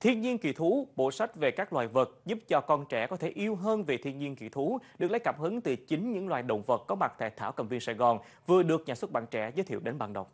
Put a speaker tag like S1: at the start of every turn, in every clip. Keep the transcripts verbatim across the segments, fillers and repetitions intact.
S1: Thiên nhiên kỳ thú, bộ sách về các loài vật giúp cho con trẻ có thể yêu hơn về thiên nhiên kỳ thú, được lấy cảm hứng từ chính những loài động vật có mặt tại Thảo Cầm viên Sài Gòn, vừa được nhà xuất bản trẻ giới thiệu đến bạn đọc.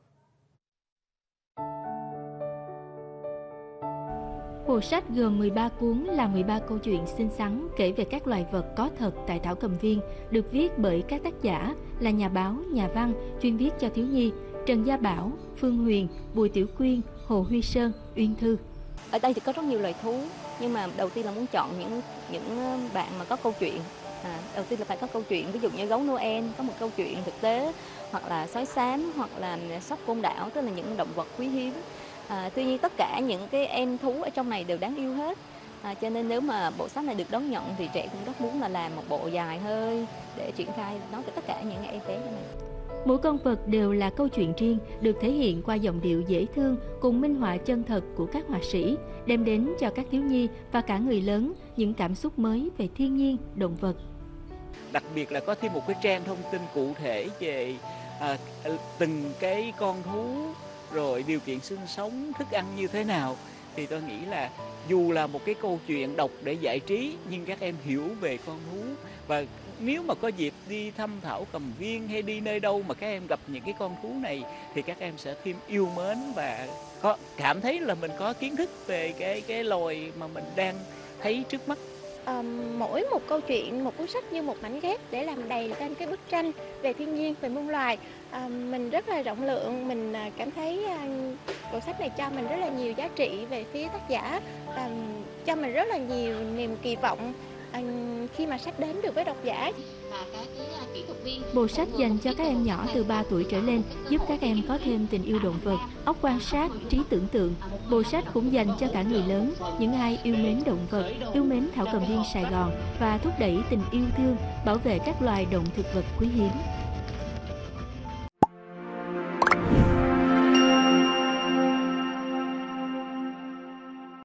S2: Bộ sách gồm mười ba cuốn là mười ba câu chuyện xinh xắn kể về các loài vật có thật tại Thảo Cầm viên, được viết bởi các tác giả là nhà báo, nhà văn, chuyên viết cho thiếu nhi Trần Gia Bảo, Phương Huyền, Bùi Tiểu Quyên, Hồ Huy Sơn, Uyên Thư.
S3: Ở đây thì có rất nhiều loài thú, nhưng mà đầu tiên là muốn chọn những những bạn mà có câu chuyện. À, đầu tiên là phải có câu chuyện, ví dụ như gấu Noel có một câu chuyện thực tế, hoặc là sói xám, hoặc là sóc côn đảo, tức là những động vật quý hiếm. À, tuy nhiên tất cả những cái em thú ở trong này đều đáng yêu hết. À, cho nên nếu mà bộ sách này được đón nhận thì trẻ cũng rất muốn là làm một bộ dài hơi để triển khai nói cho tất cả những em bé trong này.
S2: Mỗi con vật đều là câu chuyện riêng, được thể hiện qua giọng điệu dễ thương cùng minh họa chân thật của các họa sĩ, đem đến cho các thiếu nhi và cả người lớn những cảm xúc mới về thiên nhiên, động vật.
S4: Đặc biệt là có thêm một cái trang thông tin cụ thể về à, từng cái con thú, rồi điều kiện sinh sống, thức ăn như thế nào. Thì tôi nghĩ là dù là một cái câu chuyện đọc để giải trí, nhưng các em hiểu về con thú. Và nếu mà có dịp đi thăm Thảo Cầm viên hay đi nơi đâu mà các em gặp những cái con thú này, thì các em sẽ thêm yêu mến và có cảm thấy là mình có kiến thức về cái cái loài mà mình đang thấy trước mắt.
S5: À, mỗi một câu chuyện, một cuốn sách như một mảnh ghép để làm đầy lên cái bức tranh về thiên nhiên, về muôn loài. À, mình rất là rộng lượng, mình cảm thấy à, bộ sách này cho mình rất là nhiều giá trị về phía tác giả, à, cho mình rất là nhiều niềm kỳ vọng à, khi mà sách đến được với độc giả.
S2: Bộ sách dành cho các em nhỏ từ ba tuổi trở lên, giúp các em có thêm tình yêu động vật, óc quan sát, trí tưởng tượng. Bộ sách cũng dành cho cả người lớn, những ai yêu mến động vật, yêu mến Thảo Cầm viên Sài Gòn và thúc đẩy tình yêu thương, bảo vệ các loài động thực vật quý hiếm.